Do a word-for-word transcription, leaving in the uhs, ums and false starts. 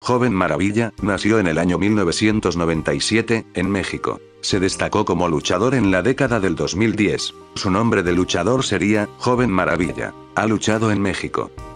Joven Maravilla, nació en el año mil novecientos noventa y siete, en México. Se destacó como luchador en la década del dos mil diez. Su nombre de luchador sería, Joven Maravilla. Ha luchado en México,